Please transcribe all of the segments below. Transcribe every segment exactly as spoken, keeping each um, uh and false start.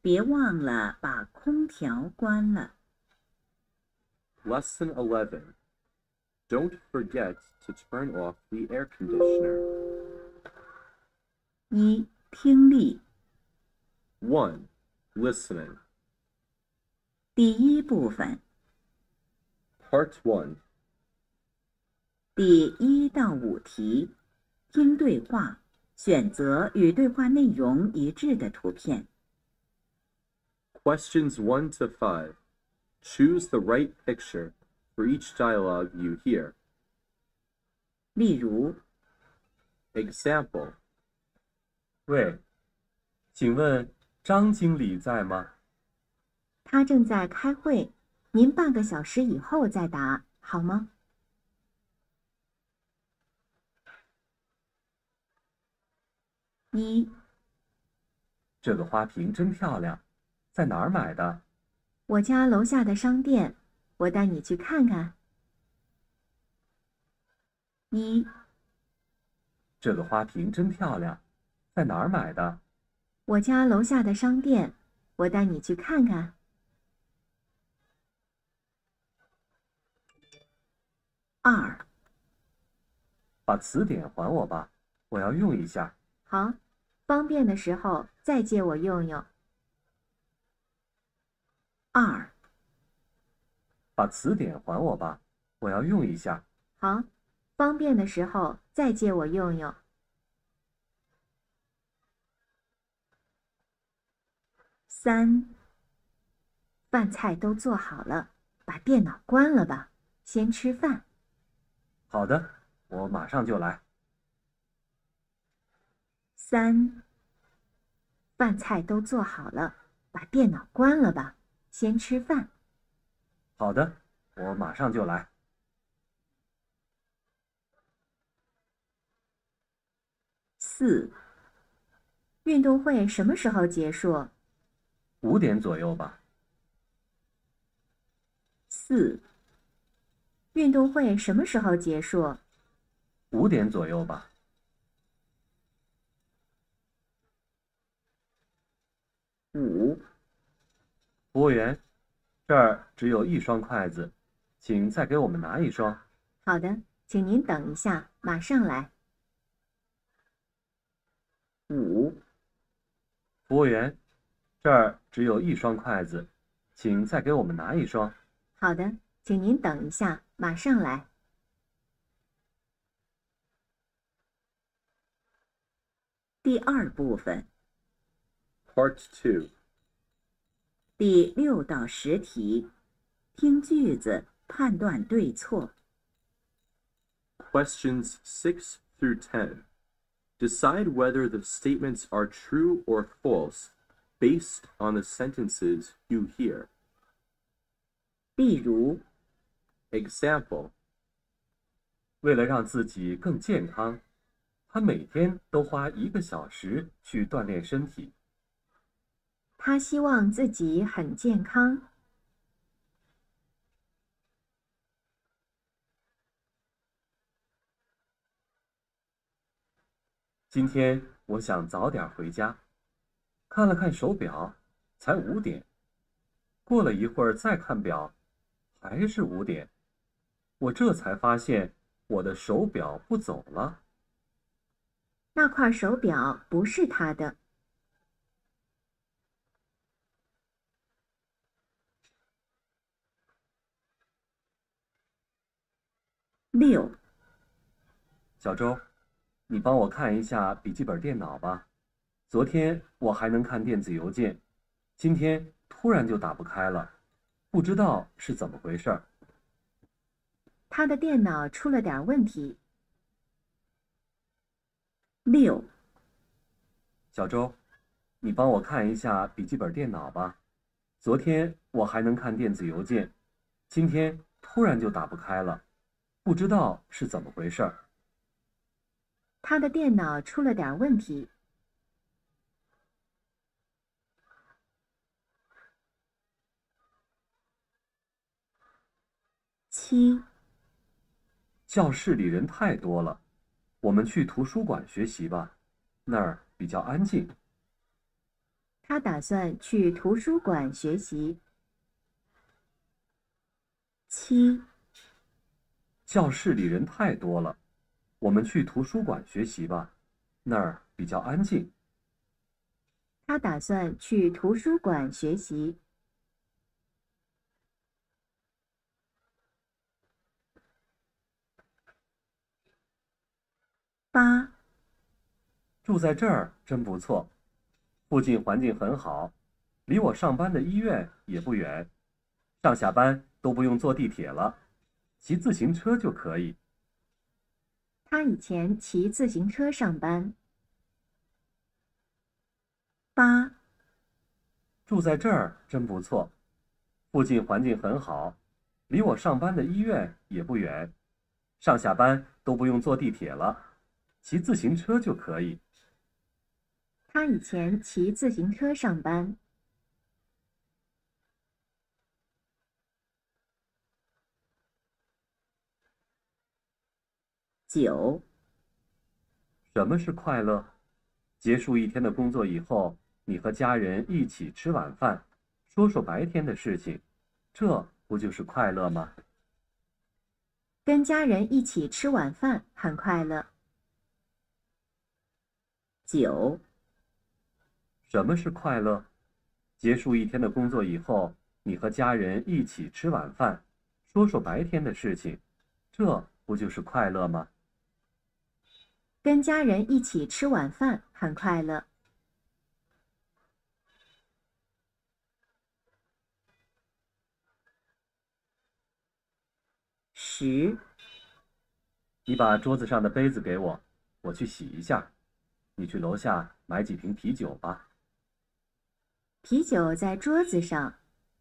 别忘了把空调关了。 Lesson eleven. Don't forget to turn off the air conditioner. 一、听力。 one. Listening. 第一部分。 Part one. 第一到五题，听对话，选择与对话内容一致的图片。 Questions one to five. Choose the right picture for each dialogue you hear. 例如 Example. 喂，请问张经理在吗？ 他正在开会，您半个小时以后再答，好吗？ 一、 这个花瓶真漂亮，在哪儿买的？ 我家楼下的商店，我带你去看看。 一、 这个花瓶真漂亮，在哪儿买的？ 我家楼下的商店，我带你去看看。 二、 把词典还我吧，我要用一下。 好，方便的时候再借我用用。 二、 把词典还我吧，我要用一下。 好，方便的时候再借我用用。 三、 饭菜都做好了，把电脑关了吧，先吃饭。 好的，我马上就来。 三、 饭菜都做好了，把电脑关了吧，先吃饭。 好的，我马上就来。 四、 运动会什么时候结束？ 五点左右吧。 四、 运动会什么时候结束？ 五点左右吧。 五、 服务员，这儿只有一双筷子，请再给我们拿一双。 好的，请您等一下，马上来。 五、 服务员，这儿只有一双筷子，请再给我们拿一双。 好的，请您等一下，马上来。 第二部分。 Part two. 第六到十题，听句子，判断对错。 Questions six through ten. Decide whether the statements are true or false based on the sentences you hear. 例如 Example. 为了让自己更健康，他每天都花一个小时去锻炼身体。 他希望自己很健康。 今天我想早点回家，看了看手表，才五点。过了一会儿再看表，还是五点。我这才发现我的手表不走了。 那块手表不是他的。 六、 小周，你帮我看一下笔记本电脑吧。昨天我还能看电子邮件，今天突然就打不开了，不知道是怎么回事儿。 他的电脑出了点问题。 六、 小周，你帮我看一下笔记本电脑吧。昨天我还能看电子邮件，今天突然就打不开了，不知道是怎么回事儿。 他的电脑出了点问题。 七、 教室里人太多了，我们去图书馆学习吧，那儿比较安静。 他打算去图书馆学习。 七、 教室里人太多了，我们去图书馆学习吧，那儿比较安静。 他打算去图书馆学习。 八、 住在这儿真不错，附近环境很好，离我上班的医院也不远，上下班都不用坐地铁了，骑自行车就可以。 他以前骑自行车上班。 八、 住在这儿真不错，附近环境很好，离我上班的医院也不远，上下班都不用坐地铁了，骑自行车就可以。 他以前骑自行车上班。 九、 什么是快乐？结束一天的工作以后，你和家人一起吃晚饭，说说白天的事情，这不就是快乐吗？ 跟家人一起吃晚饭很快乐。 九、 什么是快乐？结束一天的工作以后，你和家人一起吃晚饭，说说白天的事情，这不就是快乐吗？ 跟家人一起吃晚饭很快乐。 十、 你把桌子上的杯子给我，我去洗一下。你去楼下买几瓶啤酒吧。 啤酒在桌子上。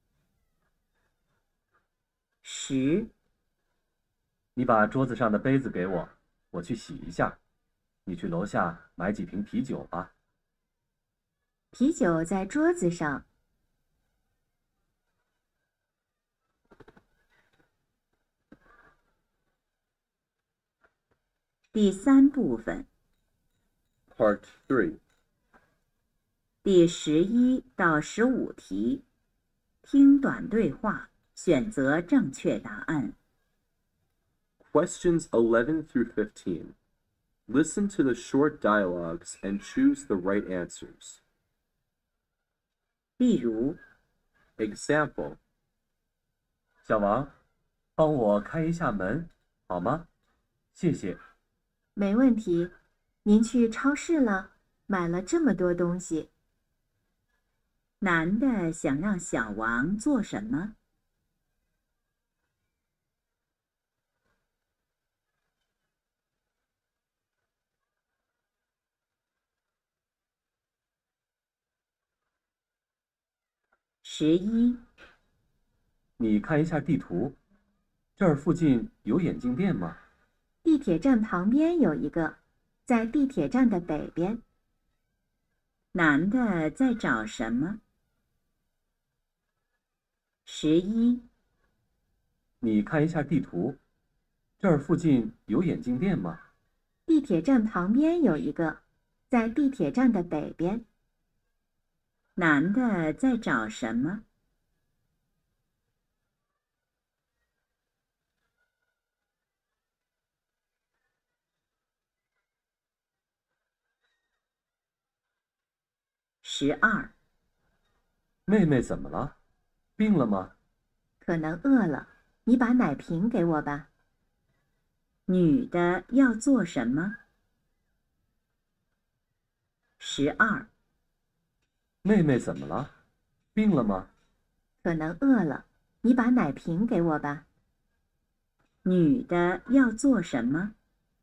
十、 你把桌子上的杯子给我，我去洗一下。你去楼下买几瓶啤酒吧。 啤酒在桌子上。 第三部分 Part three. 第十一到十五题，听短对话，选择正确答案。 Questions eleven through fifteen. Listen to the short dialogues and choose the right answers. 例如， Example. 小王，帮我开一下门，好吗？谢谢。 没问题。您去超市了，买了这么多东西。 男的想让小王做什么？十一、 你看一下地图，这儿附近有眼镜店吗？ 地铁站旁边有一个，在地铁站的北边。 男的在找什么？十一、 你看一下地图，这儿附近有眼镜店吗？ 地铁站旁边有一个，在地铁站的北边。 男的在找什么？十二、 妹妹怎么了？病了吗？ 可能饿了，你把奶瓶给我吧。 女的要做什么？十二、 妹妹怎么了？病了吗？ 可能饿了，你把奶瓶给我吧。 女的要做什么？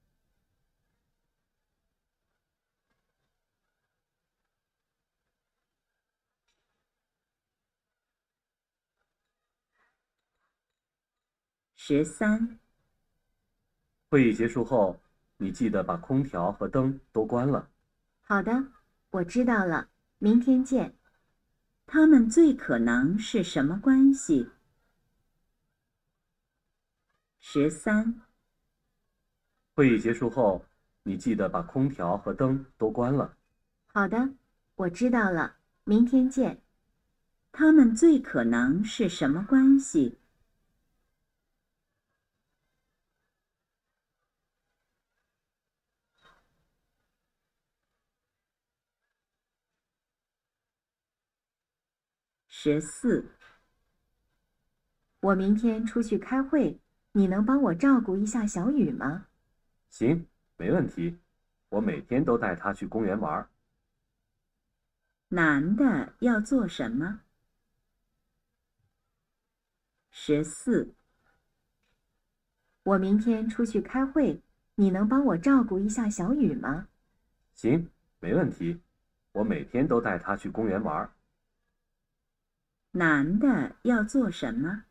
十三、 会议结束后，你记得把空调和灯都关了。 好的，我知道了，明天见。 他们最可能是什么关系？十三、 会议结束后，你记得把空调和灯都关了。 好的，我知道了，明明天见。 他们最可能是什么关系？十四， 我明天出去开会，你能帮我照顾一下小雨吗？ 行，没问题。我每天都带他去公园玩。 男的要做什么？十四， 我明天出去开会，你能帮我照顾一下小雨吗？ 行，没问题。我每天都带他去公园玩。 男的要做什么？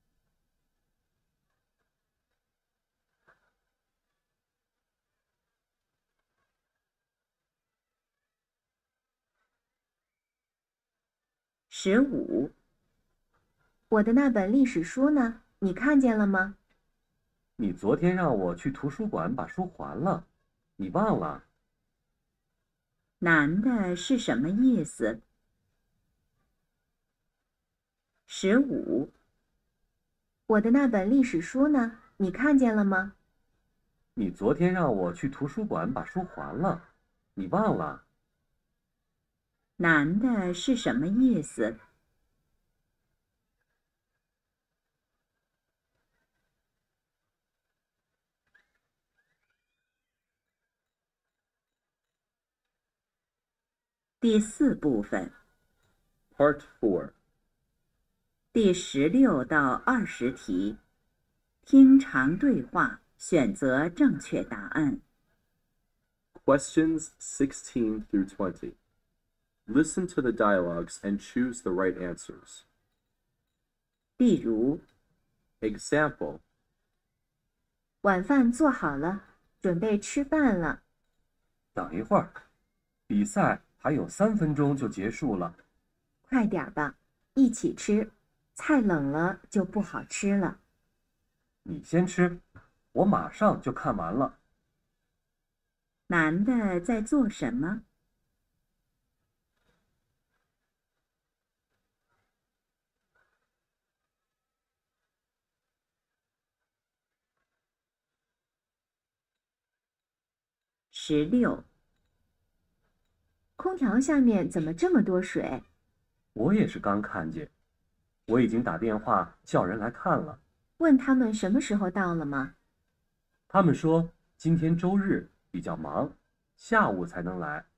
十五， 我的那本历史书呢？你看见了吗？ 你昨天让我去图书馆把书还了，你忘了？ 男的是什么意思？十五， 我的那本历史书呢？你看见了吗？ 你昨天让我去图书馆把书还了，你忘了？ 男的是什么意思？第四部分， Part four. 第十六到二十题，听长对话，选择正确答案。 Questions sixteen through twenty. Listen to the dialogues and choose the right answers. 例如， Example. 晚饭做好了，准备吃饭了。 等一会儿，比赛还有三分钟就结束了。 快点吧，一起吃，菜冷了就不好吃了。 你先吃，我马上就看完了。 男的在做什么？十六， 空调下面怎么这么多水？ 我也是刚看见，我已经打电话叫人来看了。 问他们什么时候到了吗？ 他们说今天周日比较忙，下午才能来。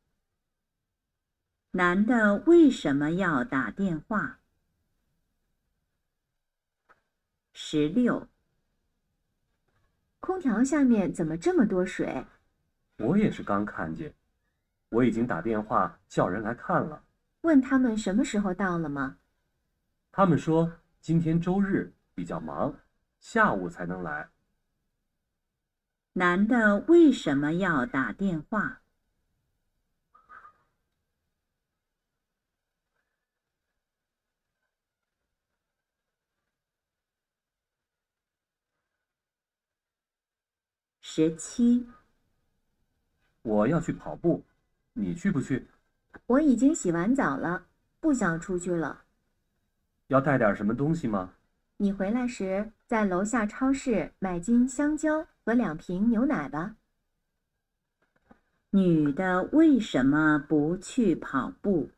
男的为什么要打电话？十六， 空调下面怎么这么多水？ 我也是刚看见，我已经打电话叫人来看了。 问他们什么时候到了吗？ 他们说今天周日比较忙，下午才能来。 男的为什么要打电话？十七， 我要去跑步，你去不去？ 我已经洗完澡了，不想出去了。 要带点什么东西吗？ 你回来时在楼下超市买斤香蕉和两瓶牛奶吧。 女的为什么不去跑步？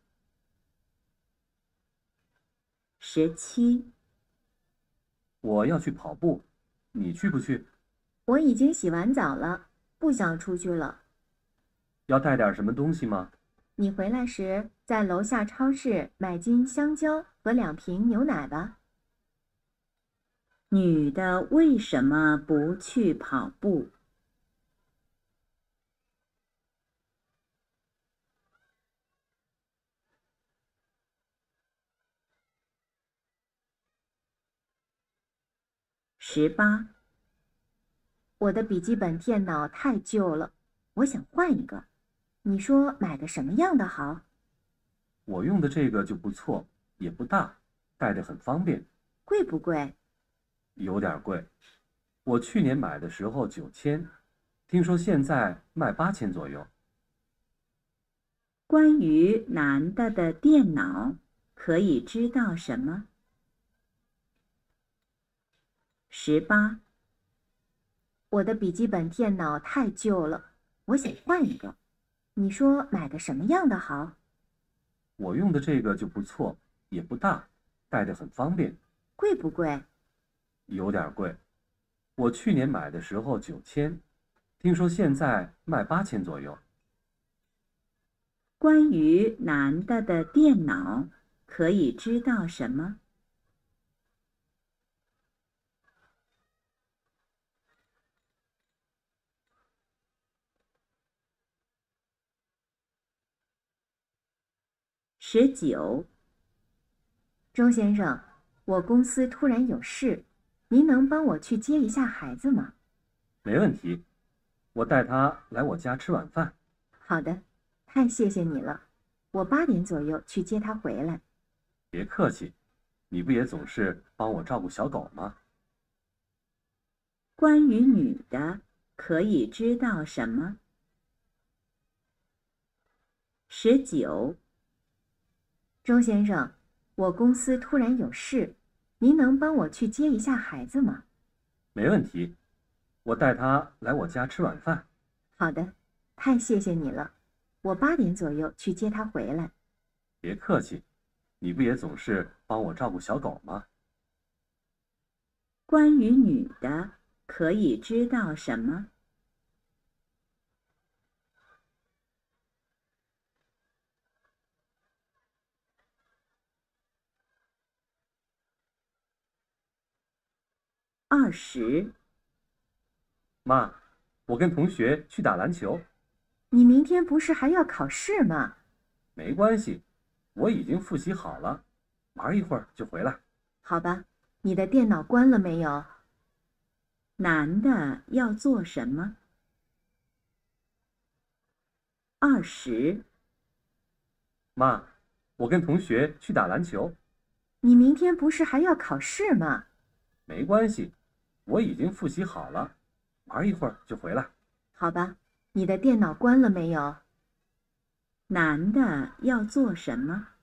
十七， 我要去跑步，你去不去？ 我已经洗完澡了，不想出去了。 要带点什么东西吗？ 你回来时在楼下超市买斤香蕉和两瓶牛奶吧。 女的为什么不去跑步？十八， 我的笔记本电脑太旧了，我想换一个。你说买个什么样的好？ 我用的这个就不错，也不大，带着很方便。 贵不贵？ 有点贵，我去年买的时候九千，听说现在卖八千左右。 关于男的的电脑可以知道什么？十八。 我的笔记本电脑太旧了，我想换一个。你说买个什么样的好？ 我用的这个就不错，也不大，带着很方便。 贵不贵？ 有点贵。我去年买的时候九千，听说现在卖八千左右。 关于男的的电脑可以知道什么？十九。 周先生，我公司突然有事，您能帮我去接一下孩子吗？ 没问题，我带他来我家吃晚饭。 好的，太谢谢你了，我八点左右去接他回来。 别客气，你不也总是帮我照顾小狗吗？ 关于女的可以知道什么？十九。 周先生，我公司突然有事，您能帮我去接一下孩子吗？ 没问题，我带他来我家吃晚饭。 好的，太谢谢你了，我八点左右去接他回来。 别客气，你不也总是帮我照顾小狗吗？ 关于女的可以知道什么？二十。 妈，我跟同学去打篮球。 你明天不是还要考试吗？ 没关系，我已经复习好了，玩一会儿就回来。 好吧，你的电脑关了没有？ 男的要做什么？二十。 妈，我跟同学去打篮球。 你明天不是还要考试吗？ 没关系，我已经复习好了，玩一会儿就回来。 好吧，你的电脑关了没有？ 男的要做什么？